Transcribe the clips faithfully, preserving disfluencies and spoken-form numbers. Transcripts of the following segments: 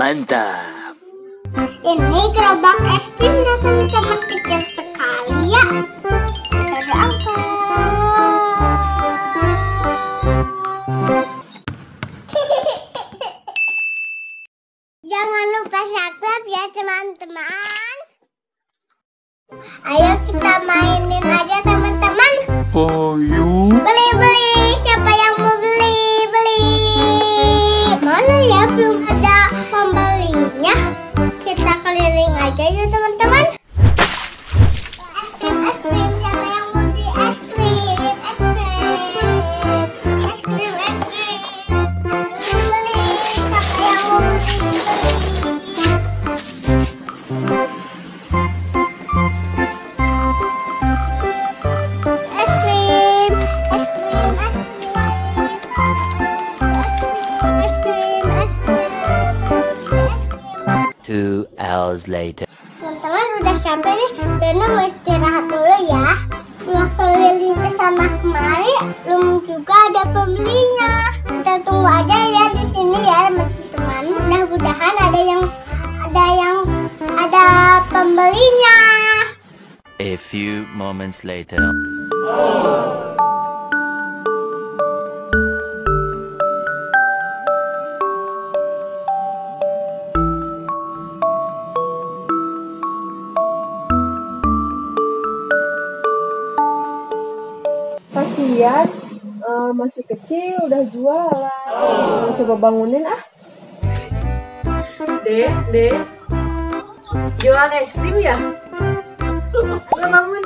Mantap. Ini gerobak es krim datang tempat kecil sekali ya. Bisa diangkat. Jangan lupa subscribe ya teman-teman. Ayo kita mainin aja teman-teman. Ayo. Beli-beli, siapa yang mau beli? Beli. Mana ya, belum ada pembelinya. Kita keliling aja ya teman-teman. Es krim, es krim, siapa yang mau beli es krim? Es krim, es krim, es krim. Beli, siapa yang mau beli? Two hours later. Teman-teman udah sampai nih, Beno mau istirahat dulu ya. Setelah keliling ke sana kemari, belum juga ada pembelinya. Kita tunggu aja ya di sini ya teman-teman. Mudah-mudahan ada yang ada yang ada pembelinya. A few moments later. Kasian, uh, masih kecil udah jualan. Uh, coba bangunin ah. Dek, dek, jualan es krim ya? Ayo bangun.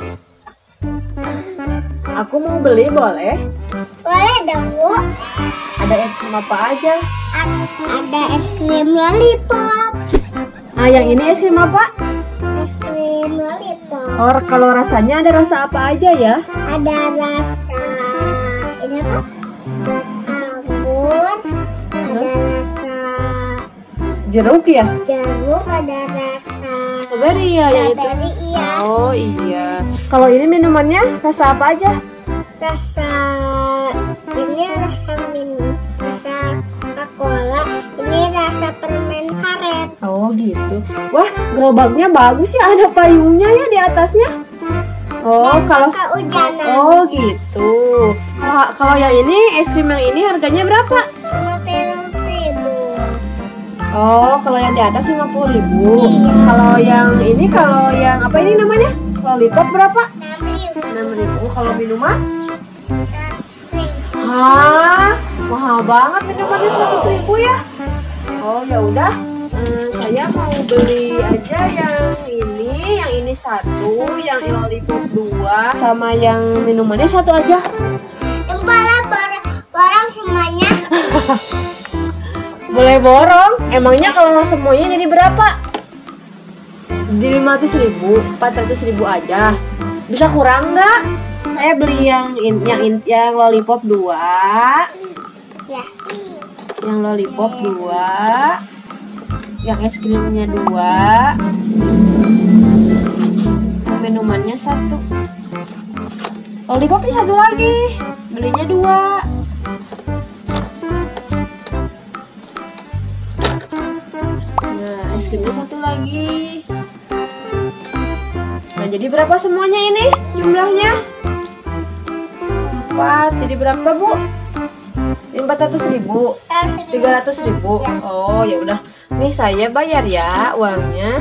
Aku mau beli, boleh? Boleh dong, Bu. Ada es krim apa aja? Ada es krim lollipop. Ah, yang ini es krim apa? Es krim lollipop. Oh, kalau rasanya ada rasa apa aja ya? Ada rasa ini apa? Anggur. Ada rasa Jeruk ya? jeruk. Ada rasa Strawberry ya yang itu? strawberry, iya. Oh iya. Kalau ini minumannya rasa apa aja? Rasa ini rasa minum, rasa Coca-Cola. Ini rasa permen karet. Oh gitu. Wah, gerobaknya bagus ya, ada payungnya ya di atasnya. Oh, Dan kalau kehujanan. Oh gitu. Wah, kalau yang ini es krim yang ini harganya berapa? lima puluh ribu. Oh, kalau yang di atas lima puluh ribu. Iya. Kalau yang ini, kalau yang apa ini namanya? Lollipop berapa? enam ribu. enam ribu. Kalau minuman? seratus ribu. Hah, mahal banget minumannya seratus ribu ya? Oh ya udah, hmm, saya mau beli aja yang ini, yang ini satu, yang lollipop dua, sama yang minumannya satu aja. Yang boleh bar- barang semuanya. Boleh borong? Emangnya kalau semuanya jadi berapa? Di lima ratus ribu, empat ratus ribu aja. Bisa kurang nggak? Saya beli yang in, yang in, yang lollipop dua. Ya. Yang lollipop dua, yang es krimnya dua, minumannya satu, lollipopnya satu lagi, belinya dua. Nah, es krimnya satu lagi. Nah, jadi berapa semuanya ini jumlahnya? Empat, jadi berapa Bu? empat ratus ribu, tiga ratus ribu. Oh ya udah, nih saya bayar ya uangnya.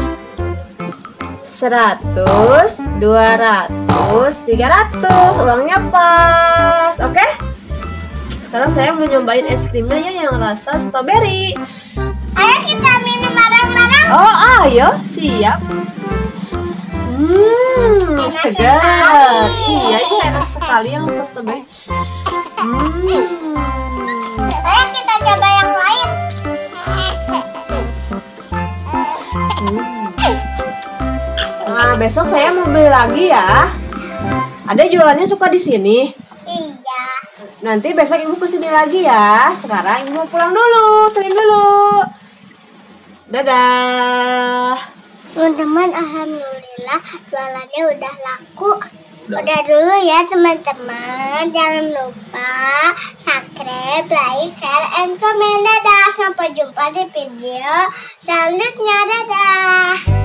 Seratus, dua ratus, tiga ratus, uangnya pas. Oke, sekarang saya mau nyobain es krimnya ya yang rasa strawberry. Ayo kita minum bareng-bareng. Oh ayo, siap. Hmm, segar. Iya, ini enak sekali yang rasa strawberry. Hmm. Ayo kita coba yang lain. Nah, besok saya mau beli lagi ya. Ada jualannya suka di sini. Iya. Nanti besok ibu kesini lagi ya. Sekarang ibu mau pulang dulu. Salim dulu. Dadah. Teman-teman, alhamdulillah jualannya udah laku. Udah, Udah dulu ya teman-teman. Jangan lupa subscribe, like, share, and comment. Dadah. Sampai jumpa di video selanjutnya. Dadah.